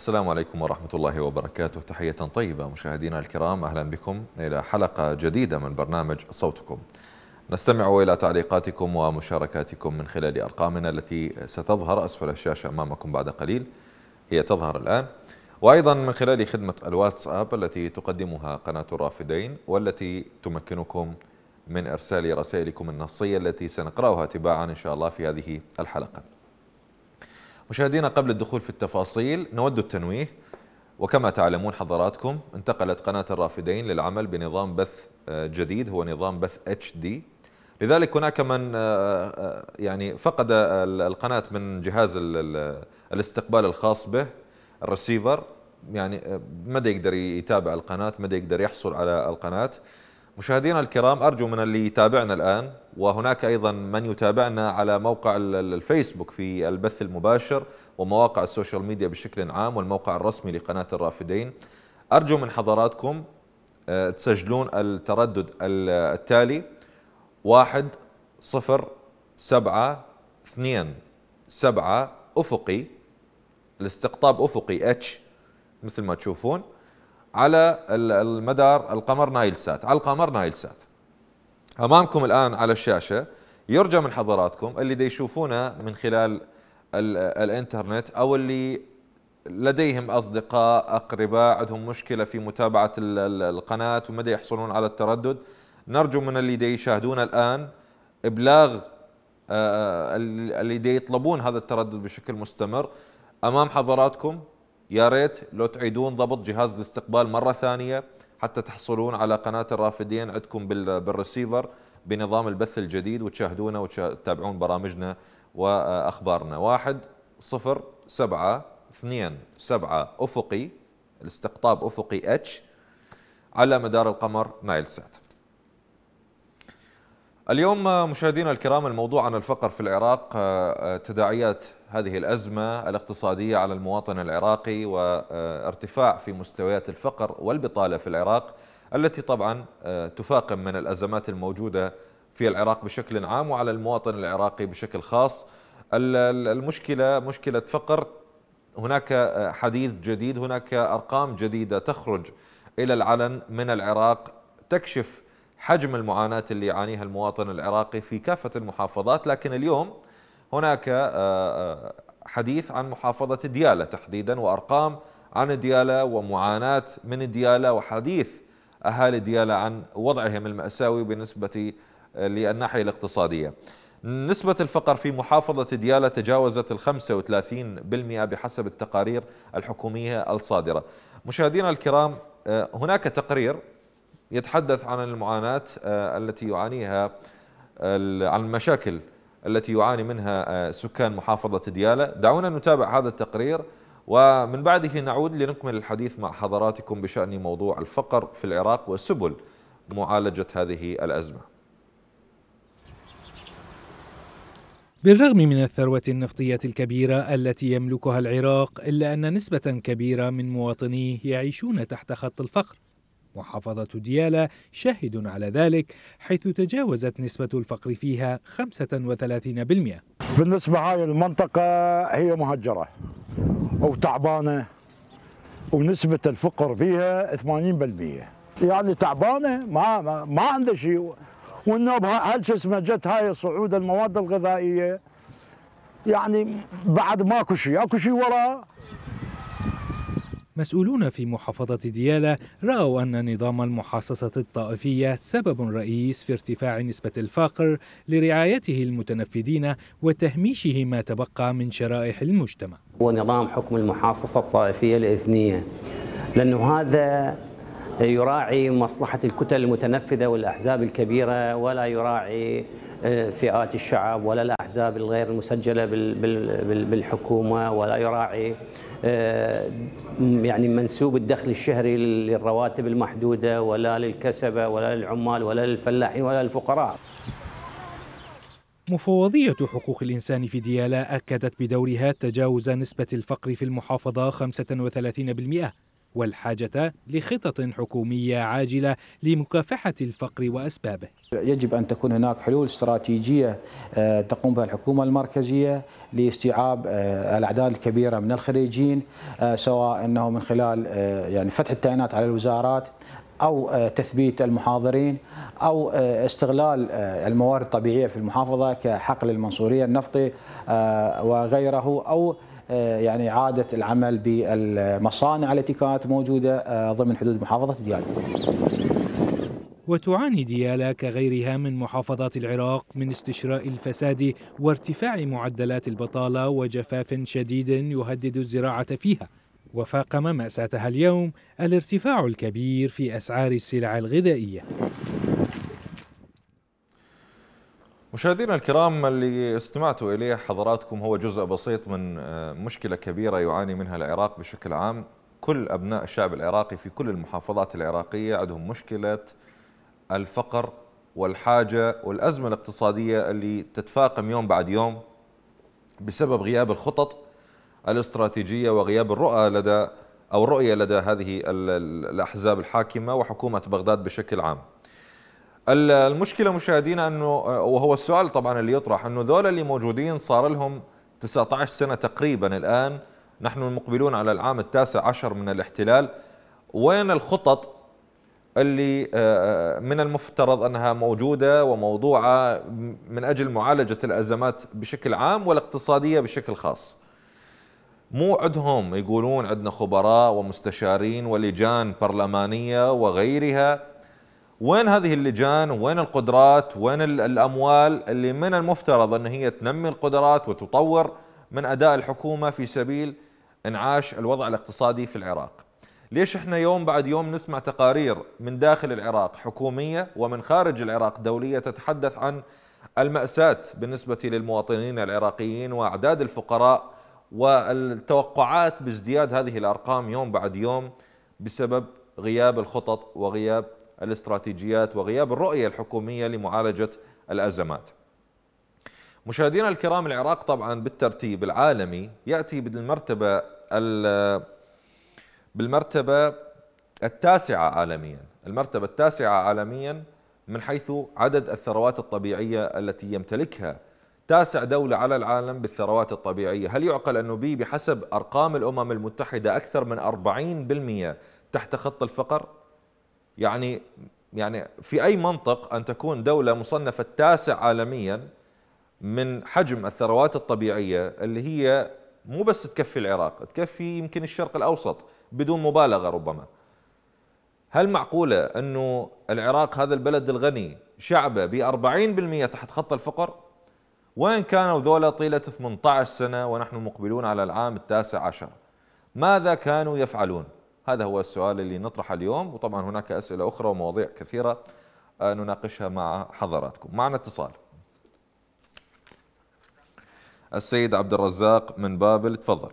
السلام عليكم ورحمة الله وبركاته. تحية طيبة مشاهدينا الكرام، أهلا بكم إلى حلقة جديدة من برنامج صوتكم. نستمع إلى تعليقاتكم ومشاركاتكم من خلال أرقامنا التي ستظهر أسفل الشاشة أمامكم بعد قليل، هي تظهر الآن، وأيضا من خلال خدمة الواتساب التي تقدمها قناة الرافدين، والتي تمكنكم من إرسال رسائلكم النصية التي سنقرأها تباعا إن شاء الله في هذه الحلقة. مشاهدينا، قبل الدخول في التفاصيل نود التنويه، وكما تعلمون حضراتكم انتقلت قناة الرافدين للعمل بنظام بث جديد، هو نظام بث HD. لذلك هناك من يعني فقد القناة من جهاز الاستقبال الخاص به، الرسيفر، يعني ما يقدر يتابع القناة، ما يقدر يحصل على القناة. مشاهدينا الكرام، أرجو من اللي يتابعنا الآن، وهناك أيضا من يتابعنا على موقع الفيسبوك في البث المباشر ومواقع السوشيال ميديا بشكل عام والموقع الرسمي لقناة الرافدين، أرجو من حضراتكم تسجلون التردد التالي: 1072 أفقي، الاستقطاب أفقي اتش مثل ما تشوفون، على المدار القمر نايل سات، على القمر نايل سات أمامكم الآن على الشاشة. يرجى من حضراتكم اللي دي يشوفونه من خلال الانترنت، أو اللي لديهم أصدقاء أقرباء عندهم مشكلة في متابعة القناة ومدى يحصلون على التردد، نرجو من اللي دي يشاهدون الآن إبلاغ اللي دي يطلبون هذا التردد بشكل مستمر أمام حضراتكم. يا ريت لو تعيدون ضبط جهاز الاستقبال مرة ثانية حتى تحصلون على قناة الرافدين عندكم بالرسيفر بنظام البث الجديد، وتشاهدونا وتتابعون برامجنا وأخبارنا. 1072 أفقي، الاستقطاب أفقي اتش، على مدار القمر نايل سات. اليوم مشاهدينا الكرام الموضوع عن الفقر في العراق، تداعيات هذه الأزمة الاقتصادية على المواطن العراقي، وارتفاع في مستويات الفقر والبطالة في العراق، التي طبعا تفاقم من الأزمات الموجودة في العراق بشكل عام وعلى المواطن العراقي بشكل خاص. المشكلة مشكلة فقر، هناك حديث جديد، هناك أرقام جديدة تخرج إلى العلن من العراق تكشف حجم المعاناة اللي يعانيها المواطن العراقي في كافة المحافظات. لكن اليوم هناك حديث عن محافظة ديالى تحديدا، وأرقام عن ديالى ومعاناة من ديالى، وحديث أهالي ديالى عن وضعهم المأساوي بالنسبة للناحية الاقتصادية. نسبة الفقر في محافظة ديالى تجاوزت 35% بحسب التقارير الحكومية الصادرة. مشاهدينا الكرام، هناك تقرير يتحدث عن المعاناة التي يعانيها، عن المشاكل التي يعاني منها سكان محافظة ديالى. دعونا نتابع هذا التقرير، ومن بعده نعود لنكمل الحديث مع حضراتكم بشأن موضوع الفقر في العراق وسبل معالجة هذه الأزمة. بالرغم من الثروة النفطية الكبيرة التي يملكها العراق، إلا أن نسبة كبيرة من مواطنيه يعيشون تحت خط الفقر. محافظة ديالى شاهد على ذلك، حيث تجاوزت نسبة الفقر فيها 35%. بالنسبة هاي المنطقة هي مهجرة وتعبانة، ونسبة الفقر فيها 80%، يعني تعبانة، ما عنده شيء. والنوب هل شو اسمه جت هاي صعود المواد الغذائية، يعني بعد ماكو شيء، اكو شيء وراه. مسؤولون في محافظة ديالى رأوا أن نظام المحاصصة الطائفية سبب رئيس في ارتفاع نسبة الفقر لرعايته المتنفذين وتهميشه ما تبقى من شرائح المجتمع. هو نظام حكم المحاصصة الطائفية الإثنية، لأنه هذا يراعي مصلحة الكتل المتنفذة والأحزاب الكبيرة، ولا يراعي فئات الشعب ولا الأحزاب الغير المسجلة بالحكومة، ولا يراعي يعني منسوب الدخل الشهري للرواتب المحدودة، ولا للكسبة، ولا للعمال، ولا للفلاحين، ولا للفقراء. مفوضية حقوق الإنسان في ديالى أكدت بدورها تجاوز نسبة الفقر في المحافظة 35%، والحاجة لخطط حكومية عاجلة لمكافحة الفقر وأسبابه. يجب أن تكون هناك حلول استراتيجية تقوم بها الحكومة المركزية لاستيعاب الأعداد الكبيرة من الخريجين، سواء أنه من خلال يعني فتح التعيينات على الوزارات أو تثبيت المحاضرين أو استغلال الموارد الطبيعية في المحافظة كحقل المنصورية النفطي وغيره، أو يعني إعادة العمل بالمصانع التي كانت موجودة ضمن حدود محافظة ديالى. وتعاني ديالى كغيرها من محافظات العراق من استشراء الفساد وارتفاع معدلات البطالة وجفاف شديد يهدد الزراعة فيها، وفاقم مأساتها اليوم الارتفاع الكبير في أسعار السلع الغذائية. مشاهدينا الكرام، اللي استمعتوا إليه حضراتكم هو جزء بسيط من مشكلة كبيرة يعاني منها العراق بشكل عام. كل أبناء الشعب العراقي في كل المحافظات العراقية عندهم مشكلة الفقر والحاجة والأزمة الاقتصادية اللي تتفاقم يوم بعد يوم بسبب غياب الخطط الاستراتيجية وغياب الرؤية لدى هذه الأحزاب الحاكمة وحكومة بغداد بشكل عام. المشكلة مشاهدينا أنه، وهو السؤال طبعا اللي يطرح، أنه ذولا اللي موجودين صار لهم 19 سنة تقريبا الآن، نحن مقبلون على العام 19 من الاحتلال. وين الخطط اللي من المفترض أنها موجودة وموضوعة من أجل معالجة الأزمات بشكل عام والاقتصادية بشكل خاص؟ مو عندهم يقولون عندنا خبراء ومستشارين ولجان برلمانية وغيرها. وين هذه اللجان؟ وين القدرات؟ وين الأموال اللي من المفترض أن هي تنمي القدرات وتطور من أداء الحكومة في سبيل إنعاش الوضع الاقتصادي في العراق؟ ليش احنا يوم بعد يوم نسمع تقارير من داخل العراق حكومية ومن خارج العراق دولية تتحدث عن المأساة بالنسبة للمواطنين العراقيين وأعداد الفقراء والتوقعات بازدياد هذه الأرقام يوم بعد يوم بسبب غياب الخطط وغياب الاستراتيجيات وغياب الرؤية الحكومية لمعالجة الأزمات. مشاهدينا الكرام، العراق طبعا بالترتيب العالمي يأتي بالمرتبة التاسعة عالميا، المرتبة التاسعة عالميا من حيث عدد الثروات الطبيعية التي يمتلكها. تاسع دولة على العالم بالثروات الطبيعية. هل يعقل أنه بحسب أرقام الأمم المتحدة أكثر من 40% تحت خط الفقر؟ يعني في أي منطق أن تكون دولة مصنفة التاسع عالميا من حجم الثروات الطبيعية اللي هي مو بس تكفي العراق، تكفي يمكن الشرق الأوسط بدون مبالغة ربما؟ هل معقولة أنه العراق هذا البلد الغني شعبه ب40% تحت خط الفقر؟ وين كانوا ذولا طيلة 18 سنة ونحن مقبلون على العام 19؟ ماذا كانوا يفعلون؟ هذا هو السؤال اللي نطرحه اليوم، وطبعا هناك أسئلة أخرى ومواضيع كثيرة نناقشها مع حضراتكم. معنا اتصال. السيد عبد الرزاق من بابل، تفضل.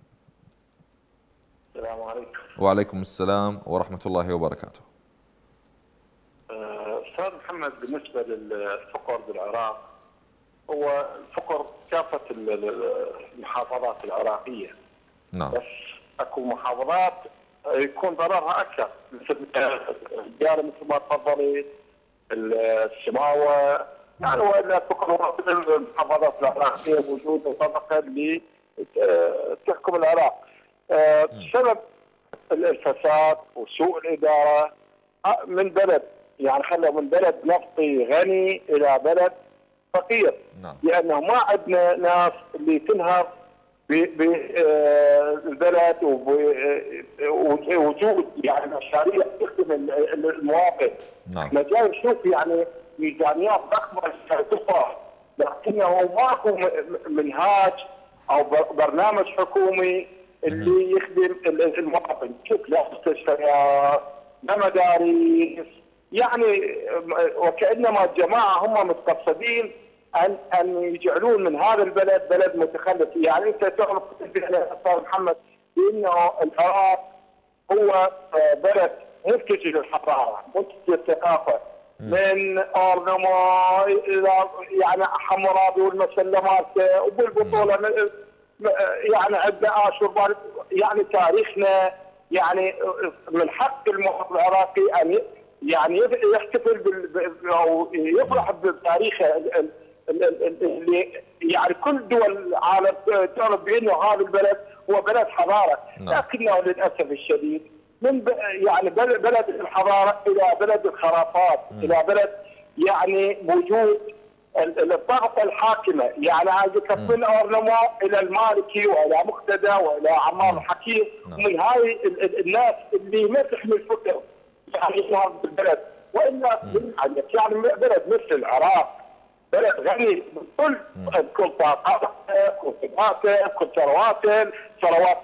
السلام عليكم. وعليكم السلام ورحمة الله وبركاته. أستاذ محمد، بالنسبة للفقر بالعراق، هو الفقر كافة المحافظات العراقية. نعم. بس اكو محافظات يكون ضررها اكثر، مثل الديالى مثل ما تفضلت، الشماوه، يعني والا الفقر في المحافظات العراقيه موجوده طبقه اللي تحكم العراق. سبب الفساد وسوء الاداره من بلد، يعني خلوا من بلد نفطي غني الى بلد فقير. نعم. لانه ما عندنا ناس اللي تنهض بالبلد ووجود يعني مشاريع تخدم المواطن. نعم. احنا جاي نشوف يعني ميزانيات ضخمه تطرح، لكنه ماكو منهاج او برنامج حكومي اللي يخدم المواطن. شوف، لا مستشفيات، لا مدارس، يعني وكانما الجماعه هم متقصدين ان يجعلون من هذا البلد بلد متخلف. يعني انت تعرف استاذ محمد بانه العراق هو بلد منتج للحضاره، منتج للثقافه، من ارنما الى يعني حمورابي والمسلمات وبالبطوله، يعني عندنا اشربان، يعني تاريخنا يعني من حق المواطن العراقي ان يعني يحتفل او يفرح بتاريخه اللي يعني كل دول العالم تعرف بانه هذا البلد هو بلد حضاره، لكنه للاسف الشديد من يعني بلد الحضاره الى بلد الخرافات، الى بلد يعني وجود الطاقه الحاكمه، يعني من اورنما الى المالكي والى مقتدى والى عمار الحكيم، من هاي الناس اللي ما تحمل فكر يعني هذا البلد، والا يعني بلد مثل العراق بلد غني بكل طاقاته، كل خبراته، كل ثرواته، ثروات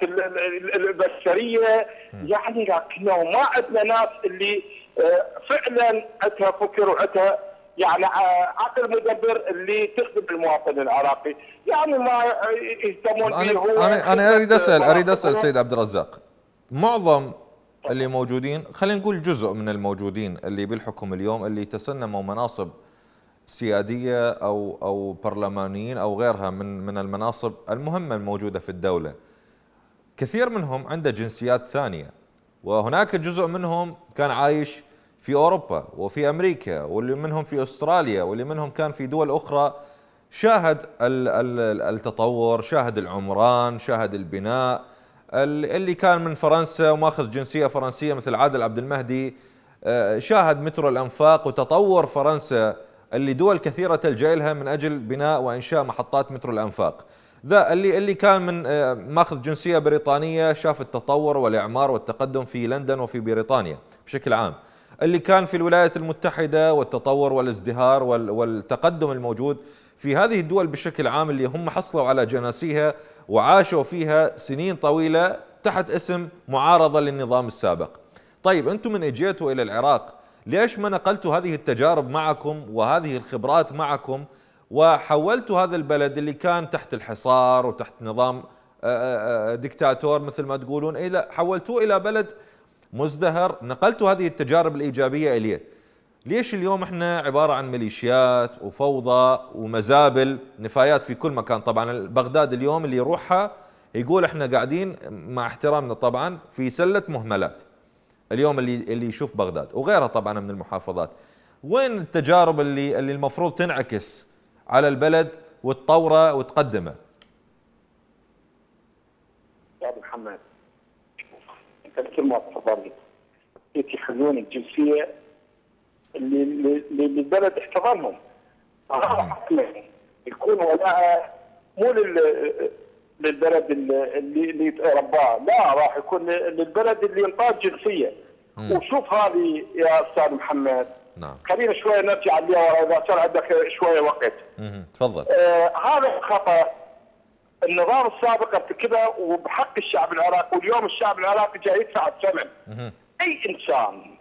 البشريه، يعني لكنه ما عندنا ناس اللي فعلا عندها فكر وعندها يعني عقل مدبر اللي تخدم المواطن العراقي، يعني ما يهتمون به. هو انا اريد اسال سيد عبد الرزاق، معظم اللي موجودين، خلينا نقول جزء من الموجودين اللي بالحكم اليوم اللي تسنموا مناصب سياديه او برلمانيين او غيرها من المناصب المهمه الموجوده في الدوله، كثير منهم عنده جنسيات ثانيه، وهناك جزء منهم كان عايش في اوروبا وفي امريكا، واللي منهم في استراليا، واللي منهم كان في دول اخرى، شاهد التطور، شاهد العمران، شاهد البناء، اللي كان من فرنسا وماخذ جنسيه فرنسيه مثل عادل عبد المهدي، شاهد مترو الانفاق وتطور فرنسا اللي دول كثيره تلجأ لها من اجل بناء وانشاء محطات مترو الانفاق. ذا اللي كان من ماخذ جنسيه بريطانيه شاف التطور والاعمار والتقدم في لندن وفي بريطانيا بشكل عام، اللي كان في الولايات المتحده والتطور والازدهار والتقدم الموجود في هذه الدول بشكل عام اللي هم حصلوا على جناسيها وعاشوا فيها سنين طويله تحت اسم معارضه للنظام السابق. طيب انتم من اجيتوا الى العراق، ليش ما نقلتوا هذه التجارب معكم وهذه الخبرات معكم وحولتوا هذا البلد اللي كان تحت الحصار وتحت نظام ديكتاتور مثل ما تقولون، الى حولتوه الى بلد مزدهر، نقلتوا هذه التجارب الايجابيه اليه؟ ليش اليوم احنا عباره عن ميليشيات وفوضى ومزابل نفايات في كل مكان؟ طبعا بغداد اليوم اللي يروحها يقول احنا قاعدين مع احترامنا طبعا في سله مهملات اليوم اللي يشوف بغداد وغيرها طبعا من المحافظات. وين التجارب اللي المفروض تنعكس على البلد وتطوره وتقدمه؟ يا ابو محمد انت مثل ما تفضلت يخلون الجنسيه اللي البلد احتضنهم، يكون ولاء مو للبلد اللي رباه، لا راح يكون للبلد اللي انطاج جنسيه. وشوف هذه يا استاذ محمد، نعم خلينا شويه نرجع عليها ورا اذا صار عندك شويه وقت. تفضل. هذا خطا النظام السابق ارتكبه وبحق الشعب العراقي، واليوم الشعب العراقي جاي يدفع الثمن. اي انسان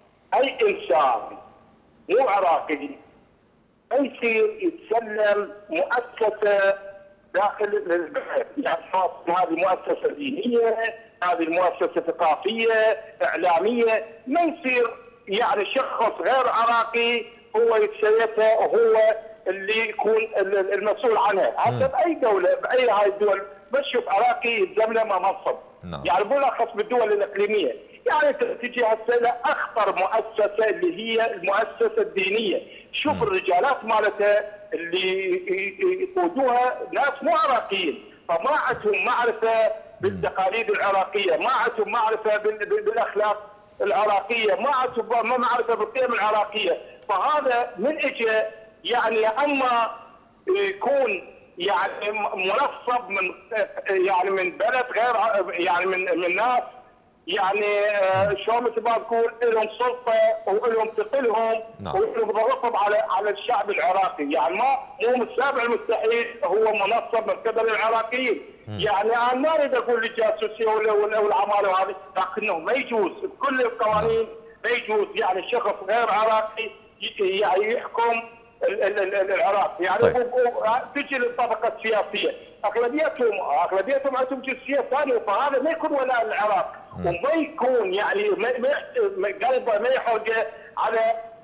مو عراقي ما يصير يتسلم مؤسسه داخل البلد، يعني هذه مؤسسه دينيه، هذه مؤسسه ثقافيه، اعلاميه، ما يصير يعني شخص غير عراقي هو يتسيسها وهو اللي يكون المسؤول عنها، حتى باي دوله باي هاي الدول بس شوف عراقي يلزم له منصب. يعني بالاخص بالدول الاقليميه، يعني تجي هسه لاخطر مؤسسه اللي هي المؤسسه الدينيه، شوف الرجالات مالتها اللي يقودوها ناس مو عراقيين، فما عندهم معرفه بالتقاليد العراقيه، ما عندهم معرفه بالاخلاق العراقيه، ما عندهم معرفه بالقيم العراقيه، فهذا من اجى يعني اما يكون يعني منصب من بلد غير يعني من ناس يعني شلون مثل ما تقول لهم سلطه ولهم ثقلهم ولهم ضغطهم على الشعب العراقي، يعني مو من السابع المستحيل هو منصب من قبل العراقيين. يعني انا ما اريد اقول الجاسوسيه والعماله وهذه، لكنه ما يجوز بكل القوانين، ما يجوز يعني شخص غير عراقي يعني يحكم العراق. يعني طيب. تجي للطبقه السياسيه اغلبيتهم عندهم جنسيه ثانيه، فهذا ما يكون ولاء العراق وما يكون يعني قلبه ما يحوجه على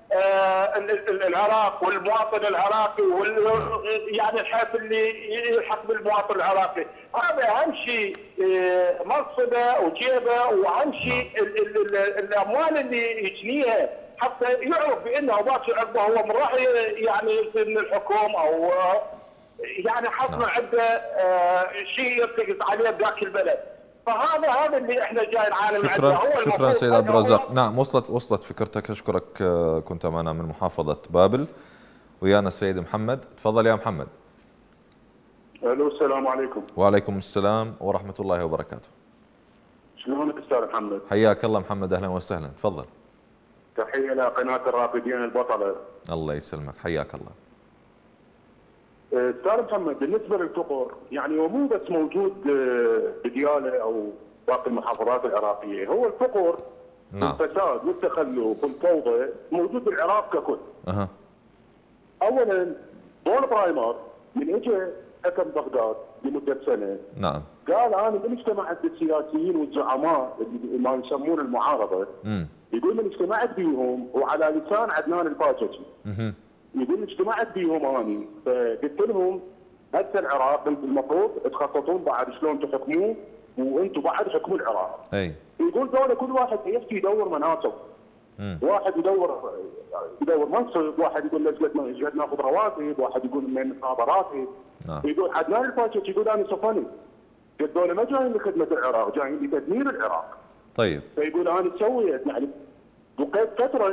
العراق والمواطن العراقي يعني الحيث اللي يلحق بالمواطن العراقي، هذا اهم شيء منصبه وجيبه، واهم شيء الاموال اللي يجنيها حتى يعرف بانه باكر عقبه هو من راح يعني يصير من الحكومه او يعني حصل عنده شيء يرتكز عليه بذاك البلد. فهذا اللي احنا جاي نعاني شكرا شكرا سيد عبد الرزاق. نعم وصلت فكرتك، اشكرك. كنت معنا من محافظة بابل. ويانا السيد محمد، تفضل يا محمد. الو السلام عليكم. وعليكم السلام ورحمة الله وبركاته. شلونك استاذ محمد؟ حياك الله محمد، اهلا وسهلا، تفضل. تحية لقناة الرافدين البطلة. الله يسلمك، حياك الله. استاذ محمد، بالنسبه للفقر يعني هو مو بس موجود بدياله او باقي المحافظات العراقيه، هو الفقر والفساد والتخلف والفوضى موجود بالعراق ككل. اولا بول برايمر من اجى حكم بغداد لمده سنه، نعم، قال انا من اجتمعت بالسياسيين والزعماء اللي ما يسمون المعارضه، يقول من اجتمعت بيهم وعلى لسان عدنان الباجتي، يقول اجتمعت بيهم اني فقلت لهم هسه العراق المفروض تخططون بعد شلون تحكموه وانتم بعد حكموا العراق. اي يقول دولة كل واحد يفتي يدور مناصب. واحد يدور منصب، واحد يقول ليش ناخذ رواتب، واحد يقول من نصاب راتب. يقول عدنان الباجتي يقول انا صفني. الدولة ما جايين لخدمة العراق، جايين لتدمير العراق. طيب. فيقول انا سويت يعني بقيت فترة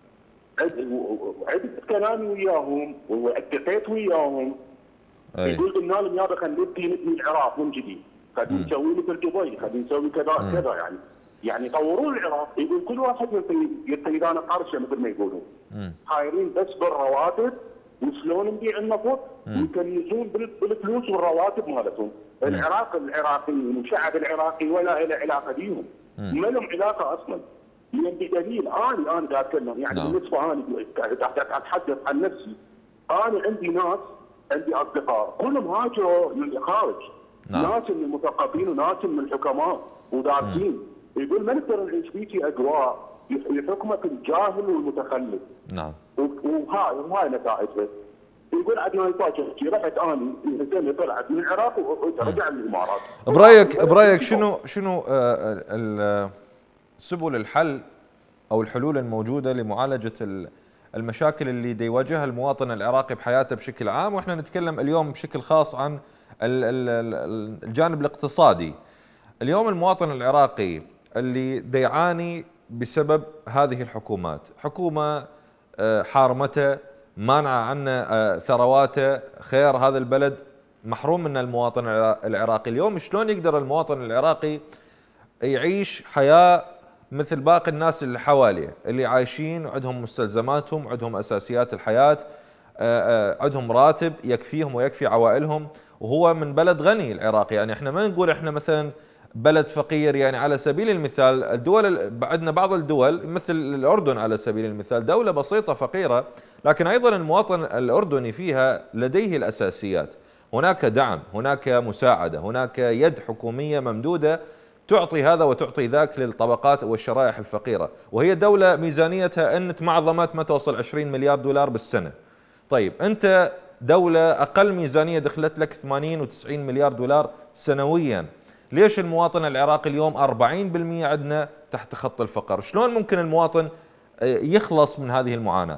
عدت كلامي وياهم والتقيت وياهم. يقول قلنا لهم يابا خلينا نبني العراق من جديد، خلينا نسوي مثل دبي، خلينا نسوي كذا كذا يعني يطورون العراق. يقول كل واحد يعطينا قرشه مثل ما يقولون. حايرين بس بالرواتب وشلون نبيع النفط ويكنزون بالفلوس والرواتب مالتهم. العراقيين والشعب العراقي ولا له علاقه بيهم. ما لهم علاقه اصلا. لان بدليل انا قاعد اتكلم يعني بالنسبه انا اتحدث عن نفسي. انا عندي اصدقاء كلهم هاجروا للخارج. ناس من المثقفين وناس من الحكماء ودارسين. يقول ما نقدر نعيش فيكي اجواء يحكمك الجاهل والمتخلف. نعم. وهاي نتائجها. يقول عدنان الباجتي رحت اني الهزيمه طلعت من العراق ورجع للامارات. برايك شنو سبل الحل او الحلول الموجوده لمعالجه المشاكل اللي يواجهها المواطن العراقي بحياته بشكل عام، واحنا نتكلم اليوم بشكل خاص عن الجانب الاقتصادي. اليوم المواطن العراقي اللي يعاني بسبب هذه الحكومات، حكومه حارمته، مانعه عنه ثرواته، خير هذا البلد محروم من المواطن العراقي. اليوم شلون يقدر المواطن العراقي يعيش حياه مثل باقي الناس اللي حواليه، اللي عايشين وعندهم مستلزماتهم، عندهم اساسيات الحياه، عندهم راتب يكفيهم ويكفي عوائلهم، وهو من بلد غني العراق. يعني احنا ما نقول احنا مثلا بلد فقير. يعني على سبيل المثال الدول، عندنا بعض الدول مثل الاردن على سبيل المثال، دوله بسيطه فقيره، لكن ايضا المواطن الاردني فيها لديه الاساسيات. هناك دعم، هناك مساعده، هناك يد حكوميه ممدوده تعطي هذا وتعطي ذاك للطبقات والشرائح الفقيرة، وهي دولة ميزانيتها أن معظمات ما توصل 20 مليار دولار بالسنة. طيب أنت دولة أقل ميزانية دخلت لك 80 و90 مليار دولار سنويا، ليش المواطن العراقي اليوم 40% عندنا تحت خط الفقر؟ شلون ممكن المواطن يخلص من هذه المعاناة؟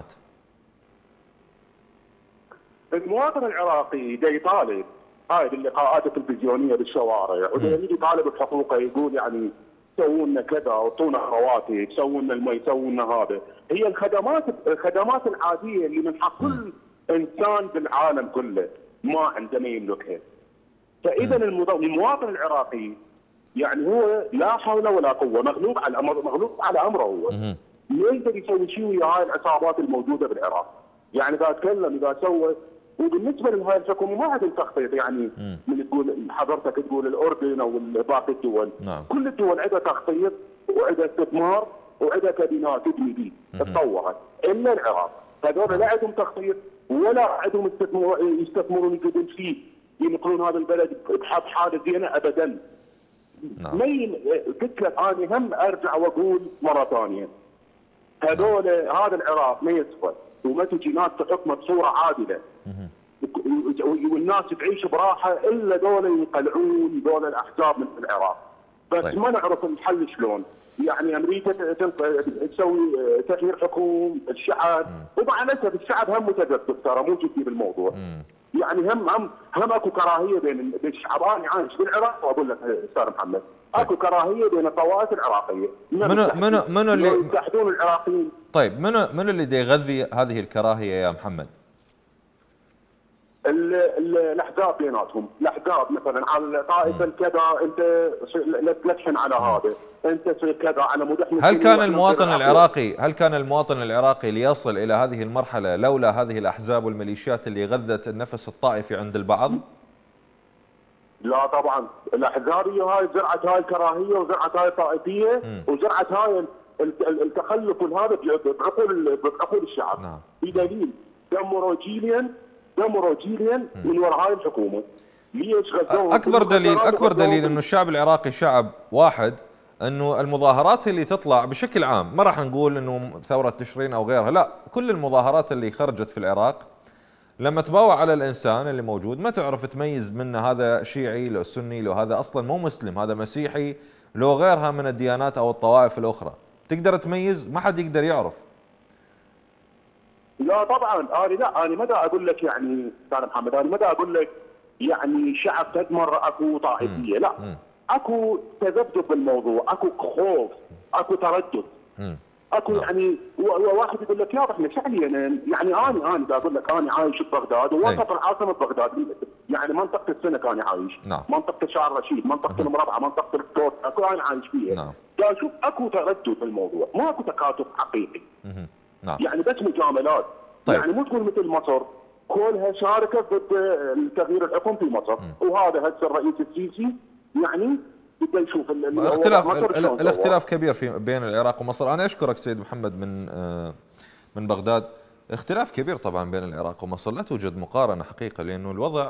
المواطن العراقي دا يطالب هاي باللقاءات التلفزيونيه بالشوارع، ويجي يطالب بحقوقه، يقول يعني سووا لنا كذا، اعطونا رواتب، سووا لنا المي، سووا لنا هذا. هي الخدمات العاديه اللي من حق كل انسان بالعالم كله ما عنده ما يملكها. فاذا المواطن العراقي يعني هو لا حول ولا قوه، مغلوب على امره هو. ما يقدر يسوي شيء ويا هاي العصابات الموجوده بالعراق. يعني اذا اتكلم اذا سوى، وبالنسبه لهاي الحكومه ما عندهم تخطيط. يعني من تقول حضرتك تقول الاردن او باقي الدول، كل الدول عندها تخطيط وعندها استثمار وعندها كابينات تبني به تطورت، الا العراق هذول لا عندهم تخطيط ولا عندهم يستثمرون يقدرون فيه ينقلون هذا البلد بحاله زينه ابدا. قلت لك انا هم ارجع واقول مره ثانيه، هذول هذا العراق ما يسوى، وما تجي ناس تحكمه بصوره عادله والناس تعيش براحه الا دول يقلعون دول الاحزاب من العراق. بس طيب. ما نعرف الحل شلون. يعني امريكا تسوي تغيير حكوم الشعب، ومع الاسف الشعب هم متذبذب ترى مو جدي بالموضوع. يعني هم اكو كراهيه بين الشعب. انا عايش بالعراق واقول لك استاذ محمد اكو كراهيه بين الطوائف العراقيه. منو اللي يتحدون العراقيين؟ طيب منو اللي دا يغذي هذه الكراهيه يا محمد؟ الاحزاب بيناتهم، الاحزاب مثلا على طائفه كذا انت تلكشن على هذا، انت تصير كذا على مود احنا. هل كان المواطن العراقي ليصل الى هذه المرحله لولا هذه الاحزاب والميليشيات اللي غذت النفس الطائفي عند البعض؟ لا طبعا، الاحزاب هاي زرعت هاي الكراهيه وزرعت هاي الطائفيه وزرعت هاي التخلف والهذا بعقول الشعب. نعم. بدليل دمروا جيلين من وراء هاي الحكومه. ليش غزوهم؟ اكبر دليل انه الشعب العراقي شعب واحد، انه المظاهرات اللي تطلع بشكل عام، ما راح نقول انه ثوره تشرين او غيرها، لا، كل المظاهرات اللي خرجت في العراق لما تباوع على الانسان اللي موجود ما تعرف تميز منه هذا شيعي لو سني لو هذا اصلا مو مسلم، هذا مسيحي لو غيرها من الديانات او الطوائف الاخرى، تقدر تميز؟ ما حد يقدر يعرف. لا طبعا انا ما دا اقول لك يعني استاذ محمد، انا ما دا اقول لك يعني شعب تدمر اكو طائفيه، لا، اكو تذبذب بالموضوع، اكو خوف، اكو تردد، اكو يعني واحد يقول لك يا احنا فعليا يعني انا دا اقول لك انا عايش ببغداد ووسط العاصمه بغداد، يعني منطقه السنك انا عايش، منطقه شارع رشيد، منطقه المربعه، منطقه الكوت، اكو انا عايش فيها. دا اشوف اكو تردد بالموضوع، ما اكو تكاتف حقيقي. يعني بس مجاملات. طيب. يعني مو تقول مثل مصر كلها شاركت ضد التغيير الحكم في مصر، وهذا هسه الرئيس السيسي يعني بده يشوف الاختلاف كبير بين العراق ومصر. انا اشكرك سيد محمد من بغداد. اختلاف كبير طبعا بين العراق ومصر، لا توجد مقارنه حقيقه، لانه الوضع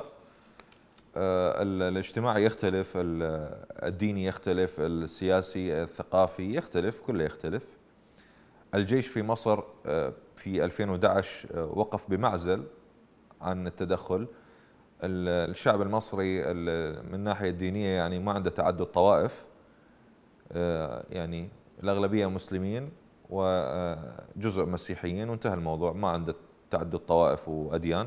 الاجتماعي يختلف، الديني يختلف، السياسي الثقافي يختلف، كله يختلف. الجيش في مصر في 2011 وقف بمعزل عن التدخل. الشعب المصري من الناحية الدينية يعني ما عنده تعدد طوائف، يعني الأغلبية مسلمين وجزء مسيحيين وانتهى الموضوع، ما عنده تعدد طوائف وأديان.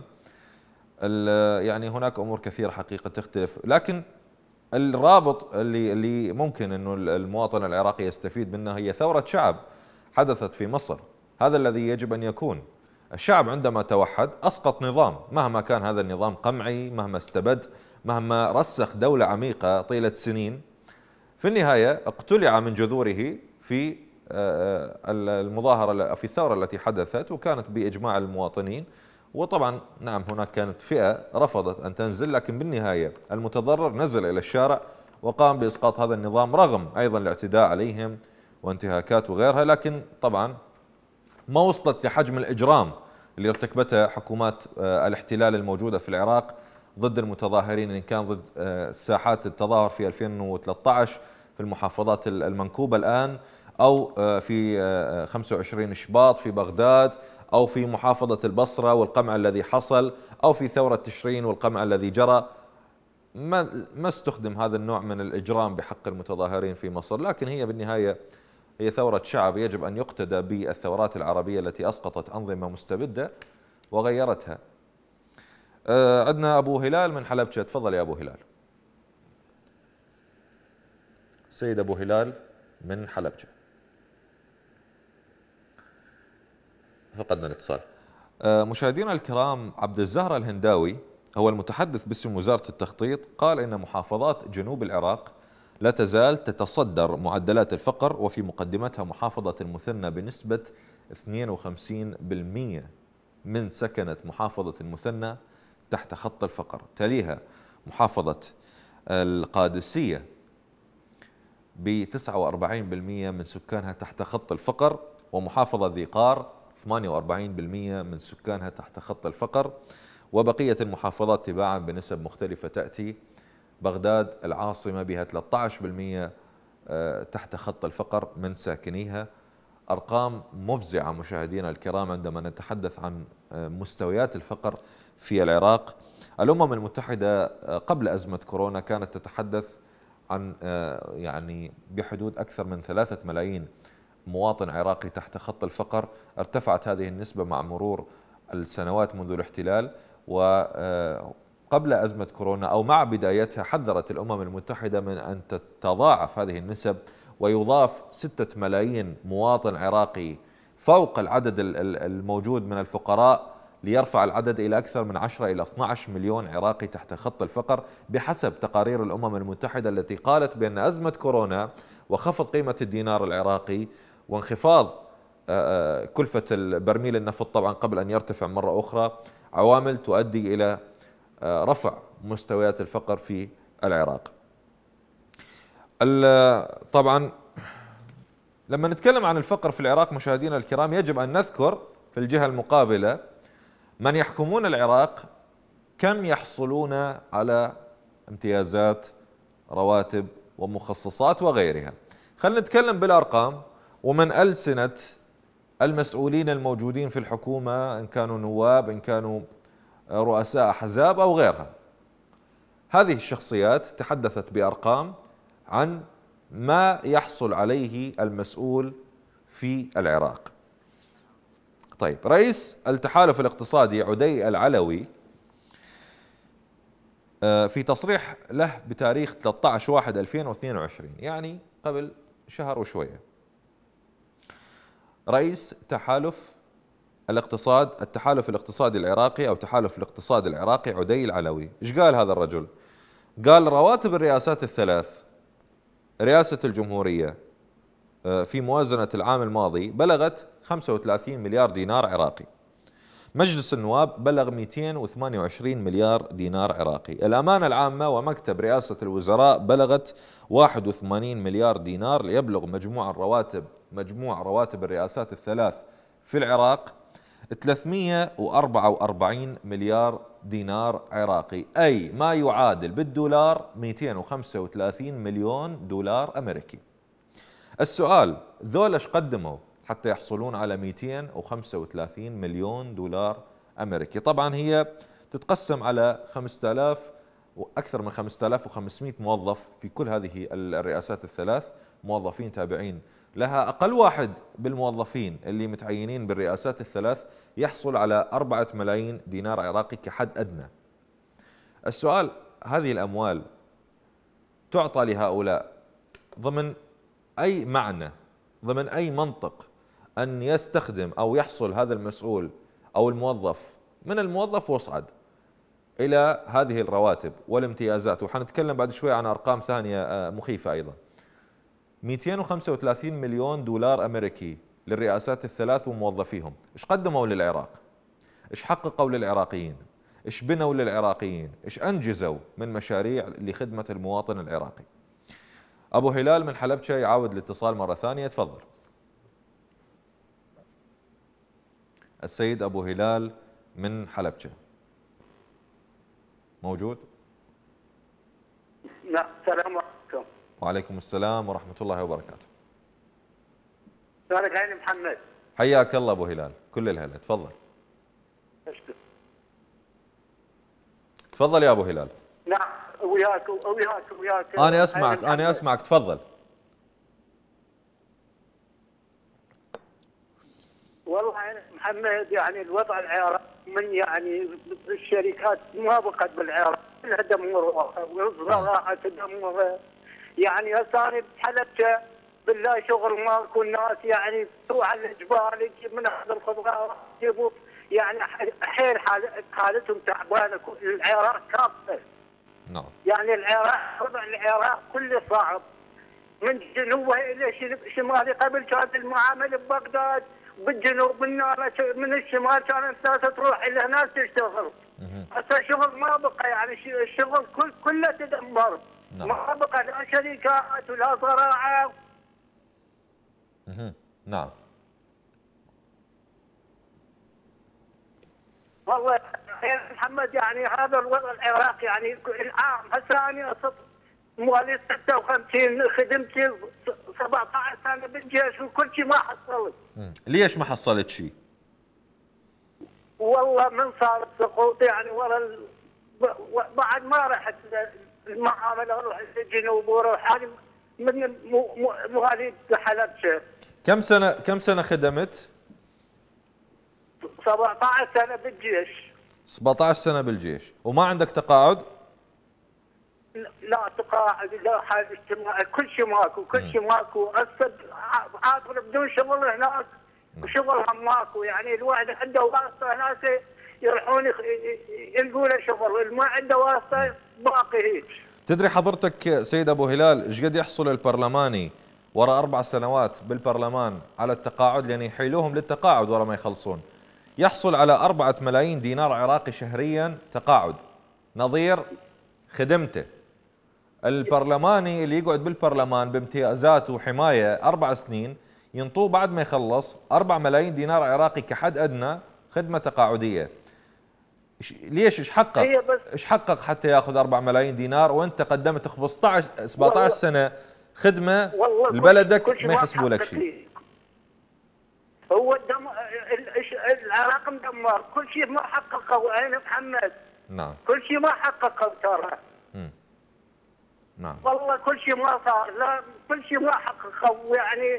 يعني هناك أمور كثيرة حقيقة تختلف، لكن الرابط اللي ممكن أنه المواطن العراقي يستفيد منه هي ثورة شعب حدثت في مصر. هذا الذي يجب أن يكون. الشعب عندما توحد أسقط نظام، مهما كان هذا النظام قمعي، مهما استبد، مهما رسخ دولة عميقة طيلة سنين، في النهاية اقتلع من جذوره في المظاهرة، في الثورة التي حدثت وكانت بإجماع المواطنين. وطبعا نعم هناك كانت فئة رفضت أن تنزل، لكن بالنهاية المتضرر نزل إلى الشارع وقام بإسقاط هذا النظام، رغم أيضا الاعتداء عليهم وانتهاكات وغيرها، لكن طبعا ما وصلت لحجم الإجرام اللي ارتكبته حكومات الاحتلال الموجودة في العراق ضد المتظاهرين، إن كان ضد ساحات التظاهر في 2013 في المحافظات المنكوبة الآن، أو في 25 شباط في بغداد، أو في محافظة البصرة والقمع الذي حصل، أو في ثورة تشرين والقمع الذي جرى. ما استخدم هذا النوع من الإجرام بحق المتظاهرين في مصر، لكن هي بالنهاية هي ثورة شعب يجب أن يقتدى بالثورات العربية التي أسقطت أنظمة مستبدة وغيرتها. عندنا أبو هلال من حلبجة، تفضل يا أبو هلال. سيد أبو هلال من حلبجة، فقدنا الاتصال. مشاهدينا الكرام، عبد الزهرة الهنداوي هو المتحدث باسم وزارة التخطيط، قال إن محافظات جنوب العراق لا تزال تتصدر معدلات الفقر، وفي مقدمتها محافظة المثنى بنسبة 52% من سكنة محافظة المثنى تحت خط الفقر، تليها محافظة القادسية ب 49% من سكانها تحت خط الفقر، ومحافظة ذي قار 48% من سكانها تحت خط الفقر، وبقية المحافظات تباعا بنسب مختلفة تأتي. بغداد العاصمة بها 13% تحت خط الفقر من ساكنيها، أرقام مفزعة مشاهدينا الكرام عندما نتحدث عن مستويات الفقر في العراق. الأمم المتحدة قبل أزمة كورونا كانت تتحدث عن يعني بحدود أكثر من 3 ملايين مواطن عراقي تحت خط الفقر. ارتفعت هذه النسبة مع مرور السنوات منذ الاحتلال، وقبل أزمة كورونا أو مع بدايتها حذرت الأمم المتحدة من أن تتضاعف هذه النسب ويضاف 6 ملايين مواطن عراقي فوق العدد الموجود من الفقراء ليرفع العدد إلى أكثر من 10 إلى 12 مليون عراقي تحت خط الفقر، بحسب تقارير الأمم المتحدة التي قالت بأن أزمة كورونا وخفض قيمة الدينار العراقي وانخفاض كلفة برميل النفط طبعا قبل أن يرتفع مرة أخرى عوامل تؤدي إلى رفع مستويات الفقر في العراق. طبعا لما نتكلم عن الفقر في العراق مشاهدينا الكرام يجب أن نذكر في الجهة المقابلة من يحكمون العراق كم يحصلون على امتيازات، رواتب ومخصصات وغيرها. خلينا نتكلم بالأرقام ومن ألسنة المسؤولين الموجودين في الحكومة، إن كانوا نواب، إن كانوا رؤساء أحزاب أو غيرها. هذه الشخصيات تحدثت بأرقام عن ما يحصل عليه المسؤول في العراق. طيب، رئيس التحالف الاقتصادي عدي العلوي في تصريح له بتاريخ 13/1/2022 يعني قبل شهر وشوية، رئيس التحالف الاقتصادي العراقي أو تحالف الاقتصاد العراقي عدي العلوي، إيش قال هذا الرجل؟ قال رواتب الرئاسات الثلاث، رئاسة الجمهورية في موازنة العام الماضي بلغت 35 مليار دينار عراقي، مجلس النواب بلغ 228 مليار دينار عراقي، الأمانة العامة ومكتب رئاسة الوزراء بلغت 81 مليار دينار، ليبلغ مجموع رواتب الرئاسات الثلاث في العراق 344 مليار دينار عراقي، أي ما يعادل بالدولار 235 مليون دولار أمريكي. السؤال، ذول ايش قدموا حتى يحصلون على 235 مليون دولار أمريكي؟ طبعا هي تتقسم على 5000 وأكثر من 5500 موظف في كل هذه الرئاسات الثلاث، موظفين تابعين لها. أقل واحد بالموظفين اللي متعينين بالرئاسات الثلاث يحصل على 4 ملايين دينار عراقي كحد أدنى. السؤال، هذه الأموال تعطى لهؤلاء ضمن أي معنى، ضمن أي منطق أن يستخدم أو يحصل هذا المسؤول أو الموظف من الموظف واصعد إلى هذه الرواتب والامتيازات؟ وحنتكلم بعد شوي عن أرقام ثانية مخيفة أيضا. 235 مليون دولار أمريكي للرئاسات الثلاث وموظفيهم، إيش قدموا للعراق؟ إيش حققوا للعراقيين؟ إيش بنوا للعراقيين؟ إيش أنجزوا من مشاريع لخدمة المواطن العراقي؟ أبو هلال من حلبشة يعاود الاتصال مرة ثانية، تفضل. السيد أبو هلال من حلبشة موجود؟ نعم، السلام عليكم. وعليكم السلام ورحمة الله وبركاته. أنا محمد. حياك الله أبو هلال، كل الهلا، تفضل. تفضل يا أبو هلال. نعم، وياك. أنا أسمعك تفضل. والله يا محمد، يعني الوضع العراقي من يعني الشركات ما بقت بالعراق، كلها دمروها والزراعة تدمرها. يعني هسه انا بحلبشة بالله شغل ماكو، الناس يعني تروح على الجبال تجيب من هذا الخضروات يجيبوا، يعني حيل حالتهم تعبانه، العراق كافه. نعم. يعني العراق، وضع العراق كله صعب من جنوبه الى شمالي. قبل كانت المعامله ببغداد بالجنوب، من الشمال كانت الناس تروح الى هناك تشتغل. هسه الشغل ما بقى، يعني الشغل كله تدمر. نعم. ما بقى لا شركات ولا زراعه. نعم. والله يا محمد، يعني هذا الوضع العراقي يعني العام. هسه انا مواليد 56، خدمتي 17 سنه بالجيش وكل شيء ما حصلت. ليش ما حصلت شيء؟ والله من صار السقوط يعني ورا بعد ما رحت المعامله اروح الجنوب واروح هذه من مو هذه حلب شيء. كم سنه خدمت؟ 17 سنه بالجيش. 17 سنه بالجيش وما عندك تقاعد؟ لا تقاعد لا حال اجتماعي كل شيء ماكو كل شيء ماكو هسه عاطل بدون شغل هناك وشغلهم ماكو يعني الواحد عنده واسطه هناك يروحون يلقوا له شغل اللي ما عنده واسطه باقي هيك. تدري حضرتك سيد ابو هلال ايش قد يحصل البرلماني وراء 4 سنوات بالبرلمان على التقاعد لان يحيلوهم للتقاعد ورا ما يخلصون؟ يحصل على 4 ملايين دينار عراقي شهريا تقاعد نظير خدمته. البرلماني اللي يقعد بالبرلمان بامتيازات وحمايه 4 سنين ينطوه بعد ما يخلص 4 ملايين دينار عراقي كحد ادنى خدمه تقاعديه. ليش ايش حقق حتى ياخذ 4 ملايين دينار وانت قدمت 17 سنه خدمه لبلدك ما يحسبوا لك شيء؟ هو العراق مدمر كل شيء ما حققه عين محمد. نعم كل شيء ما حققه ترى. نعم والله كل شيء ما صار لا كل شيء ما حققه يعني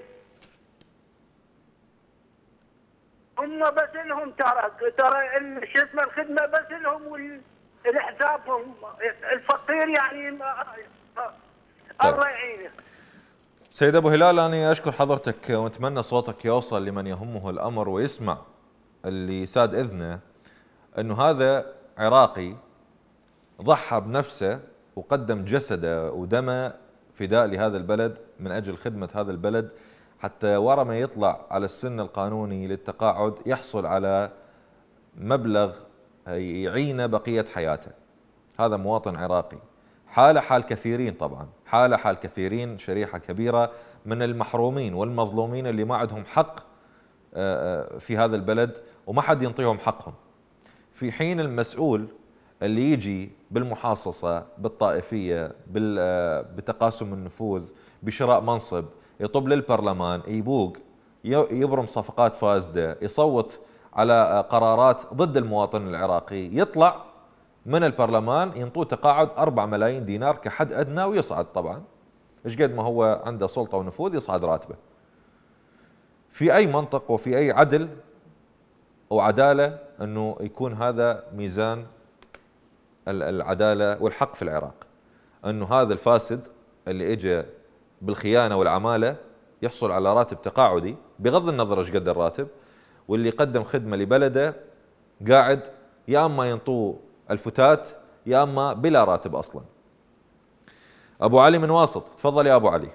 هم بس لهم ترى شو اسمه الخدمه بس لهم والحسابهم الفقير يعني الله يعينه. سيد ابو هلال انا اشكر حضرتك واتمنى صوتك يوصل لمن يهمه الامر ويسمع اللي ساد اذنه انه هذا عراقي ضحى بنفسه وقدم جسده ودمه فداء لهذا البلد من اجل خدمه هذا البلد حتى ورا ما يطلع على السن القانوني للتقاعد يحصل على مبلغ يعينه بقيه حياته. هذا مواطن عراقي حاله حال كثيرين، طبعا حاله حال كثيرين، شريحه كبيره من المحرومين والمظلومين اللي ما عندهم حق في هذا البلد وما حد ينطيهم حقهم، في حين المسؤول اللي يجي بالمحاصصه بالطائفيه بتقاسم النفوذ بشراء منصب يطب للبرلمان يبوق يبرم صفقات فاسده يصوت على قرارات ضد المواطن العراقي يطلع من البرلمان ينطوه تقاعد 4 ملايين دينار كحد ادنى ويصعد طبعا ايش قد ما هو عنده سلطه ونفوذ يصعد راتبه. في اي منطق وفي اي عدل او عداله انه يكون هذا ميزان العداله والحق في العراق؟ انه هذا الفاسد اللي اجى بالخيانه والعماله يحصل على راتب تقاعدي بغض النظر ايش قد الراتب، واللي قدم خدمه لبلده قاعد يا اما ينطوه الفتات يا اما بلا راتب اصلا. ابو علي من واسط، تفضل يا ابو علي.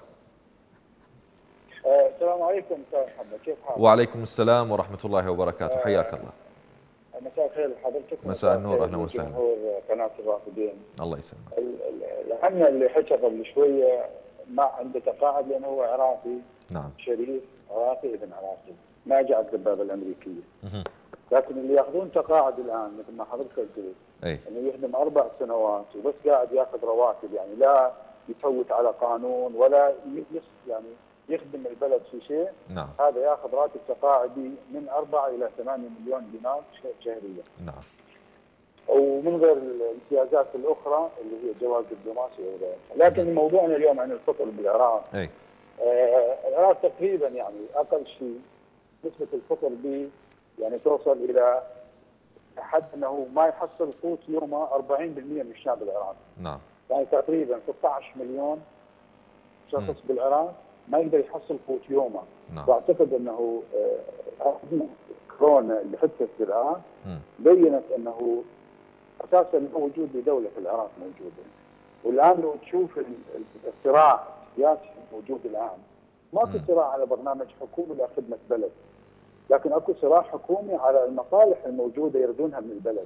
السلام عليكم استاذ محمد، كيف حالك؟ وعليكم السلام ورحمه الله وبركاته، حياك الله. مساء الخير لحضرتك. مساء النور، اهلا وسهلا. جمهور قناه الرافدين. الله يسلمك. العمنا اللي حكى قبل شويه ما عنده تقاعد لانه هو عراقي. نعم. شريف عراقي ابن عراقي، ما جاء الدبابه الامريكيه. لكن اللي ياخذون تقاعد الان مثل ما حضرتك قلت انه يخدم 4 سنوات وبس قاعد ياخذ رواتب، يعني لا يفوت على قانون ولا يعني يخدم البلد في شيء. نعم. هذا ياخذ راتب تقاعدي من 4 إلى 8 مليون دينار شهريا. نعم. ومن غير الامتيازات الاخرى اللي هي جواز دبلوماسي وغيرها. لكن موضوعنا اليوم عن الفقر بالعراق. العراق تقريبا يعني اقل شيء نسبه الفقر به يعني توصل الى حد انه ما يحصل قوت يومه 40% من الشعب العراقي. نعم. يعني تقريبا 16 مليون شخص بالعراق ما يقدر يحصل قوت يومه. نعم. واعتقد انه كورونا اللي حدثت في العراق بينت انه اساسا لا وجود لدوله في العراق موجوده. والان لو تشوف الصراع السياسي الموجود الان ماكو صراع على برنامج حكومي لخدمه بلد، لكن اكو صراع حكومي على المصالح الموجوده يريدونها من البلد.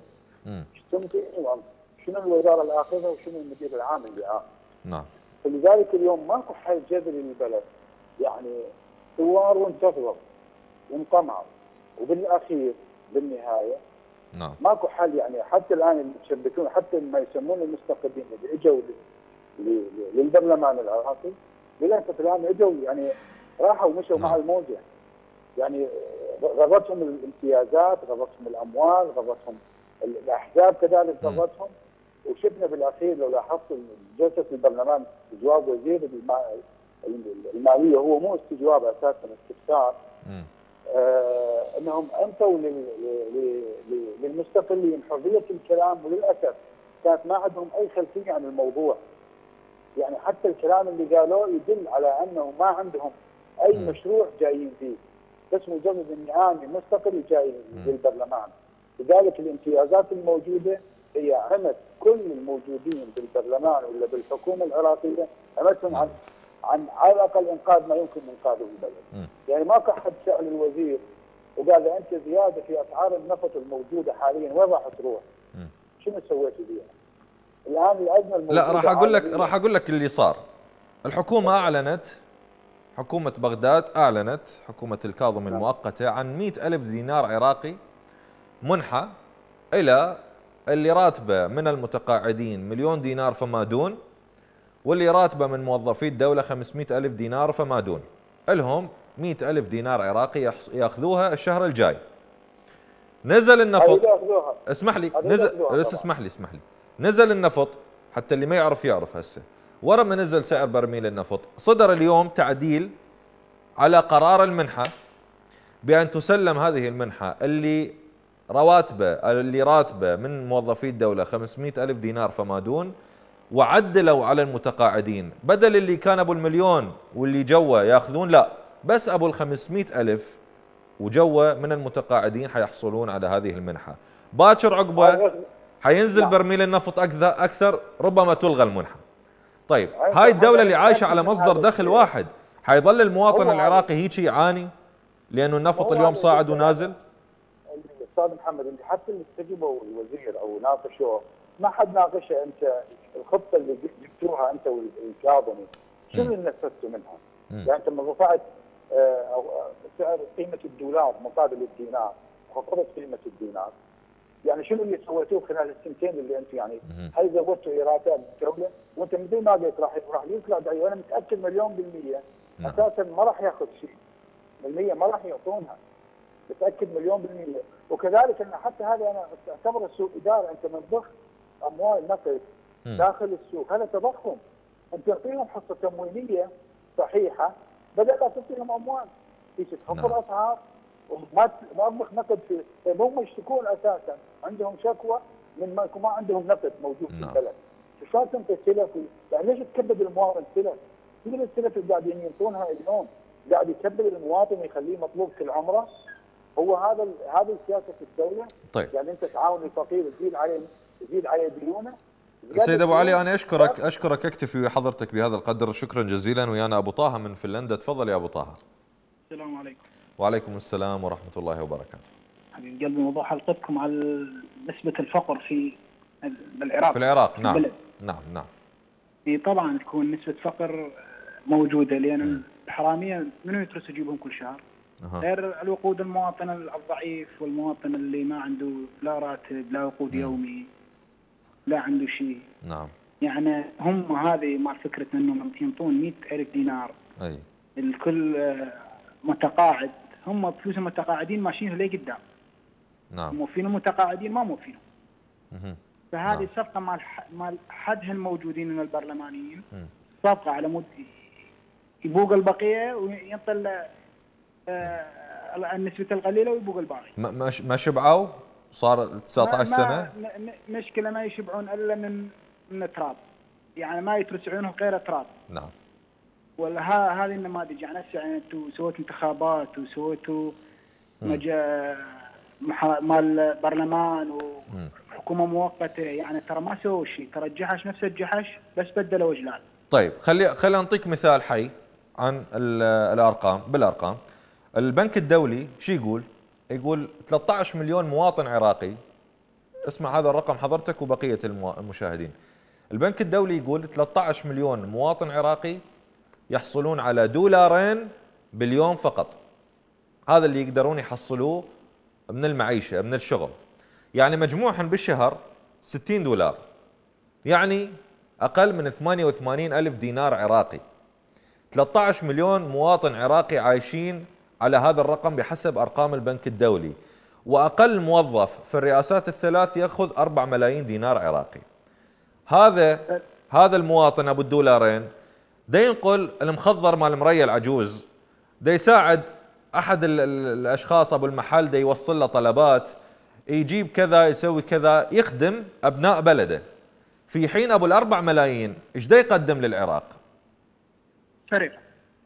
شنو الوزاره اللي اخذها وشنو المدير العام اللي اخذ. نعم. فلذلك اليوم ماكو حل جذري للبلد، يعني ثوار وانتظروا وانقمعوا وبالاخير بالنهايه نعم. ماكو حل. يعني حتى الان اللي يشبكون حتى ما يسمون المستقلين اللي اجوا للبرلمان العراقي للاسف الان اجوا يعني راحوا ومشوا مع الموجه، يعني غرتهم الامتيازات، غرتهم الاموال، غرتهم الاحزاب كذلك غرتهم. وشفنا بالاخير لو لاحظت جلسه البرلمان استجواب وزير الماليه، هو مو استجواب اساسا استفسار، انهم انتوا للمستقلين حريه الكلام، وللاسف كانت ما عندهم اي خلفيه عن الموضوع. يعني حتى الكلام اللي قالوه يدل على انه ما عندهم اي مشروع جايين فيه، بس مجرد اني انا مستقل جاي للبرلمان. لذلك الامتيازات الموجوده هي عمت كل الموجودين بالبرلمان ولا بالحكومه العراقيه، عمتهم عن على الاقل انقاذ ما يمكن انقاذه البلد. يعني ما كان حد سال الوزير وقال له انت زياده في اسعار النفط الموجوده حاليا وين راح تروح؟ شنو سويتوا بيها؟ الان الازمه الموجوده لا راح اقول لك اللي صار. الحكومه اعلنت، حكومه بغداد اعلنت، حكومه الكاظم المؤقته، عن 100,000 دينار عراقي منحه الى اللي راتبه من المتقاعدين 1,000,000 دينار فما دون، واللي راتبه من موظفي الدولة 500,000 دينار فما دون. لهم 100,000 دينار عراقي ياخذوها الشهر الجاي. نزل النفط، اسمح لي نزل النفط حتى اللي ما يعرف هسه. ورا ما نزل سعر برميل النفط صدر اليوم تعديل على قرار المنحة بأن تسلم هذه المنحة اللي راتبه من موظفي الدولة 500,000 دينار فما دون، وعدلوا على المتقاعدين بدل اللي كان ابو المليون واللي جوا ياخذون، لا بس ابو ال500,000 وجوا من المتقاعدين حيحصلون على هذه المنحة. باكر عقبه حينزل برميل النفط اكثر، ربما تلغى المنحة. طيب هاي الدولة اللي عايشة على مصدر دخل واحد، حيظل المواطن العراقي هيك يعاني لانه النفط اليوم صاعد ونازل؟ استاذ محمد، انت حتى اللي استجبوا الوزير او ناقشوه ما حد ناقشه. انت الخطه اللي جبتوها انت والكاظمي شنو اللي نفذتوا منها؟ يعني انت لما رفعت سعر قيمه الدولار مقابل الدينار وخفضت قيمه الدينار، يعني شنو اللي سويتوه خلال السنتين اللي انتم يعني هل زودتوا ايرادات الدوله؟ وانت مثل ما قلت راح يطلع دعي، وانا متاكد مليون بالميه اساسا ما راح ياخذ شيء، بالميه ما راح يعطونها، متاكد مليون بالميه. وكذلك ان حتى هذا انا اعتبره سوء اداره، انت من ضخ اموال نقد داخل السوق، هذا تضخم. انت تعطيهم حصه تموينيه صحيحه بدل لا تعطيهم اموال، تخفض اسعار وما تضخ نقد في هم يشتكون اساسا، عندهم شكوى من ما عندهم نقد موجود في البلد. شلون انت السلف؟ يعني ليش تكبد المواطن سلف؟ كل السلف اللي قاعدين يعطونها اليوم قاعد يكبد المواطن ويخليه مطلوب كل عمره. هو هذه سياسه الدوله. طيب يعني انت تعاون الفقير تزيد عليه ديونه. سيد ابو علي انا اشكرك اكتفي ويا حضرتك بهذا القدر، شكرا جزيلا. ويانا ابو طه من فنلندا، تفضل يا ابو طه. السلام عليكم. وعليكم السلام ورحمه الله وبركاته. حبيب قلبي، موضوع حلقتكم على نسبه الفقر في العراق. في العراق نعم البلد. نعم. طبعا تكون نسبه فقر موجوده، لان الحراميه منو يترس يجيبهم كل شهر؟ غير الوقود المواطن الضعيف والمواطن اللي ما عنده لا راتب لا وقود يومي لا عنده شيء. نعم. يعني هم هذه مع فكره انهم ينطون 100,000 دينار اي الكل متقاعد، هم بفلوس المتقاعدين ماشيين ليه قدام. نعم. موفينهم متقاعدين ما موفينهم. فهذه صفقه مال حدها الموجودين من البرلمانيين، صفقه على مود يبوق البقيه وينطل النسبة القليلة ويبوق الباقي. ما شبعوا؟ صار 19 سنة؟ مشكلة ما يشبعون إلا من تراب، يعني ما يترسعونهم غير تراب. نعم. ولا هذه النماذج، يعني هسه يعني انتم سويتوا انتخابات وسويتوا مال برلمان وحكومة مؤقتة، يعني ترى ما سووا شيء، ترى الجحش نفس الجحش بس بدلوا وجلال. طيب خلي نعطيك مثال حي عن بالارقام. البنك الدولي شو يقول 13 مليون مواطن عراقي. اسمع هذا الرقم حضرتك وبقية المشاهدين. البنك الدولي يقول 13 مليون مواطن عراقي يحصلون على $2 باليوم فقط. هذا اللي يقدرون يحصلوه من المعيشة من الشغل، يعني مجموعهم بالشهر $60، يعني أقل من 88,000 دينار عراقي. 13 مليون مواطن عراقي عايشين على هذا الرقم بحسب أرقام البنك الدولي، وأقل موظف في الرئاسات الثلاث يأخذ 4 ملايين دينار عراقي. هذا المواطن أبو الدولارين دا ينقل المخضر مال مريا العجوز، دا يساعد أحد الأشخاص أبو المحل، دا يوصل له طلبات، يجيب كذا، يسوي كذا، يخدم أبناء بلده. في حين أبو ال4 ملايين إيش دا يقدم للعراق؟ سرقة.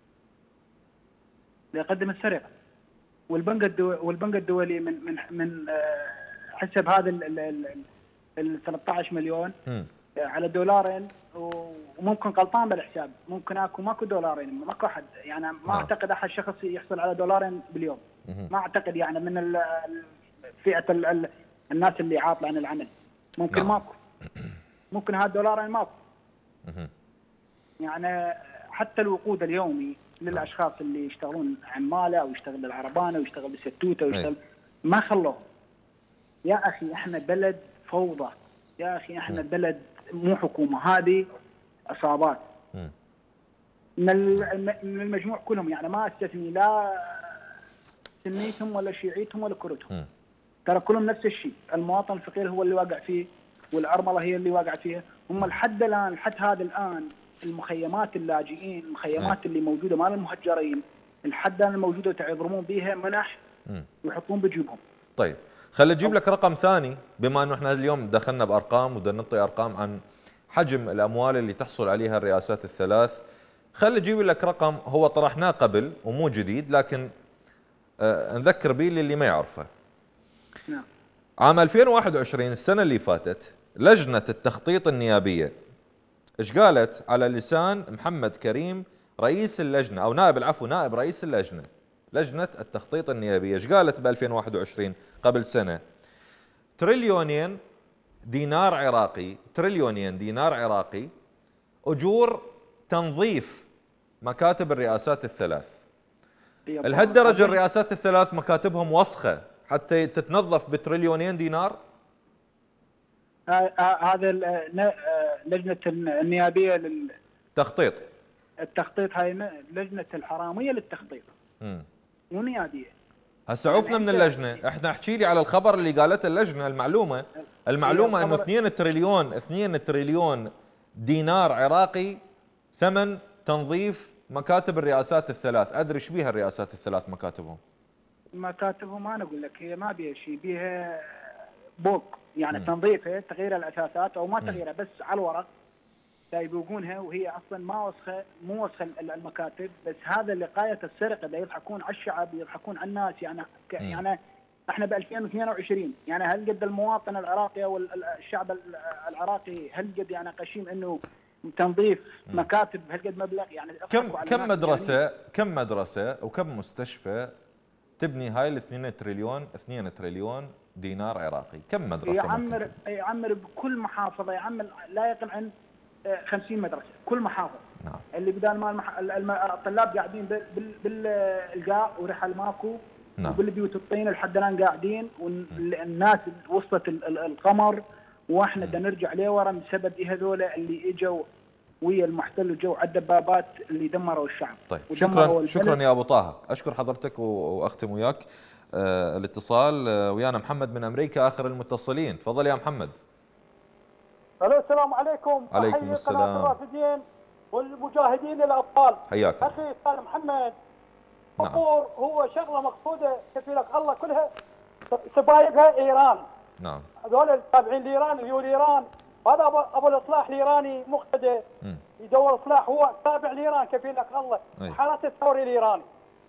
يقدم السرقة. والبنك الدولي من حسب هذا ال 13 مليون على دولارين، وممكن غلطان بالحساب، ممكن ماكو دولارين، ماكو احد يعني ما اعتقد احد شخص يحصل على دولارين باليوم. ما اعتقد يعني من فئة الناس اللي عاطلة عن العمل. ممكن ماكو، ممكن هذا دولارين ماكو. يعني حتى الوقود اليومي للاشخاص اللي يشتغلون عماله او يشتغل بالعربانه ويشتغل بالستوته ويشتغل ما خلوه. يا اخي احنا بلد فوضى، يا اخي احنا بلد مو حكومه، هذه عصابات من المجموع كلهم، يعني ما استثني لا سنيتهم ولا شيعيتهم ولا كردهم، ترى كلهم نفس الشيء. المواطن الفقير هو اللي واقع فيه، والعرمله هي اللي واقع فيها. هم لحد الان، لحد هذا الان، المخيمات اللاجئين، المخيمات اللي موجوده مال المهجرين لحد الان الموجوده يضربون بها منح ويحطون بجيبهم. طيب خلي اجيب لك رقم ثاني، بما انه احنا اليوم دخلنا بارقام وبدنا نعطي ارقام عن حجم الاموال اللي تحصل عليها الرئاسات الثلاث. خلي اجيب لك رقم هو طرحناه قبل ومو جديد، لكن نذكر به للي ما يعرفه. نعم. عام 2021 السنه اللي فاتت لجنه التخطيط النيابيه ايش قالت على لسان محمد كريم رئيس اللجنه او نائب رئيس اللجنه، لجنه التخطيط النيابيه، ايش قالت ب 2021 قبل سنه؟ تريليونين دينار عراقي اجور تنظيف مكاتب الرئاسات الثلاث. لهالدرجه الرئاسات الثلاث مكاتبهم وسخه حتى تتنظف بتريليونين دينار؟ هذا لجنه النيابيه للتخطيط. التخطيط هاي لجنه الحراميه للتخطيط. مو نيابيه. هسه عفنا من اللجنه، احنا احكي لي على الخبر اللي قالته اللجنه. المعلومه انه 2 تريليون دينار عراقي ثمن تنظيف مكاتب الرئاسات الثلاث. ادري ايش بيها الرئاسات الثلاث مكاتبهم؟ مكاتبهم انا اقول لك هي ما بيها شيء، بيها بوق يعني تنظيفها، تغيير الاساسات او ما تغييرها، بس على الورق يبوقونها وهي اصلا ما وسخه، مو وسخه المكاتب، بس هذا لقايه السرقه، اللي يضحكون على الشعب، يضحكون على الناس. يعني احنا ب 2022 يعني هل قد المواطن العراقي او الشعب العراقي هل قد يعني قشيم انه تنظيف مكاتب هل قد مبلغ؟ يعني كم مدرسه وكم مستشفى تبني هاي ال 2 تريليون دينار عراقي؟ كم مدرسه يعمر بكل محافظه، يعمر لا يقل عن 50 مدرسه كل محافظه. نعم. اللي بدال ما الطلاب قاعدين بالقاع ورحل ماكو. نعم. وبالبيوت الطين لحد الان قاعدين، والناس وصلت القمر، واحنا بدنا نرجع لورا بسبب هذول اللي اجوا ويا المحتل وجو على الدبابات اللي دمروا الشعب. طيب شكرا يا ابو طه، اشكر حضرتك واختم وياك الاتصال. ويانا محمد من امريكا اخر المتصلين، تفضل يا محمد. الو السلام عليكم. عليكم السلام. الرافدين والمجاهدين الابطال. حياك اخي استاذ محمد. الفطور هو شغله مقصوده كفيلك الله كلها سبايبها ايران. نعم. هذول التابعين لايران يجوا لايران، هذا ابو الاصلاح الايراني مقتدى يدور اصلاح، هو تابع لايران كفيلك الله. حالات الثوري الايراني.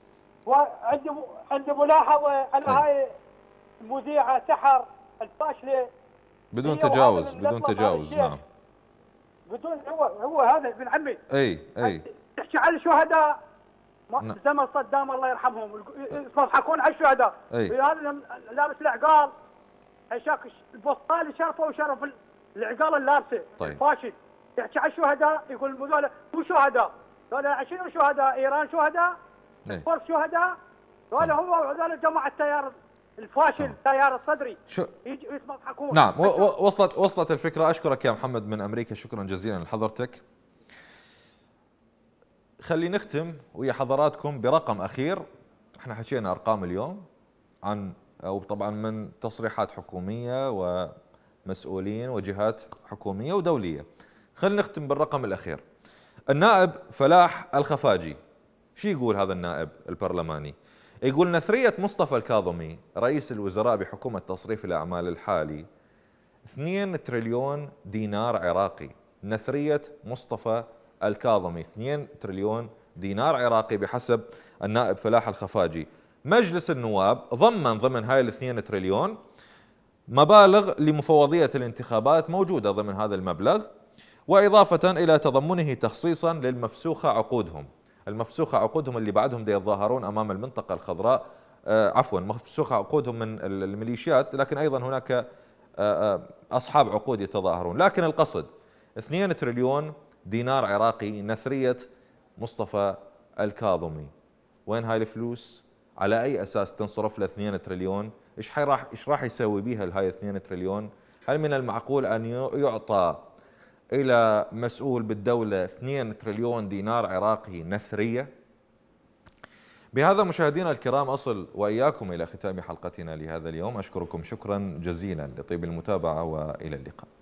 وعندي ملاحظه على هاي المذيعه سحر الفاشله بدون تجاوز. نعم. بدون هو هذا ابن عمي. اي تحكي على الشهداء زمن صدام الله يرحمهم، يضحكون على الشهداء. هذا لابس العقال، هشاك البسطالي شرفه وشرف العقال اللابسه. طيب. الفاشل يحكي على الشهداء، يقول هذول مو شهداء، هذول شنو شهداء؟ ايران شهداء؟ فرس شهداء؟ هذول هم هذول جماعه التيار الفاشل، التيار الصدري يضحكون. نعم. وصلت الفكره. اشكرك يا محمد من امريكا، شكرا جزيلا لحضرتك. خلي نختم ويا حضراتكم برقم أخير. احنا حكينا أرقام اليوم عن أو طبعا من تصريحات حكومية ومسؤولين وجهات حكومية ودولية. خلينا نختم بالرقم الأخير. النائب فلاح الخفاجي، شو يقول هذا النائب البرلماني؟ يقول نثرية مصطفى الكاظمي رئيس الوزراء بحكومة تصريف الأعمال الحالي 2 تريليون دينار عراقي. نثرية مصطفى الكاظمي 2 تريليون دينار عراقي بحسب النائب فلاح الخفاجي. مجلس النواب ضمن هاي 2 تريليون مبالغ لمفوضية الانتخابات موجودة ضمن هذا المبلغ، وإضافة إلى تضمنه تخصيصا للمفسوخة عقودهم. المفسوخة عقودهم اللي بعدهم يتظاهرون أمام المنطقة الخضراء، مفسوخة عقودهم من الميليشيات، لكن أيضا هناك أصحاب عقود يتظاهرون. لكن القصد 2 تريليون دينار عراقي نثرية مصطفى الكاظمي. وين هاي الفلوس؟ على أي أساس تنصرف له 2 تريليون؟ إيش راح يسوي بيها هاي 2 تريليون؟ هل من المعقول أن يعطى إلى مسؤول بالدولة 2 تريليون دينار عراقي نثرية؟ بهذا مشاهدينا الكرام أصل وإياكم إلى ختام حلقتنا لهذا اليوم. أشكركم شكرا جزيلا لطيب المتابعة وإلى اللقاء.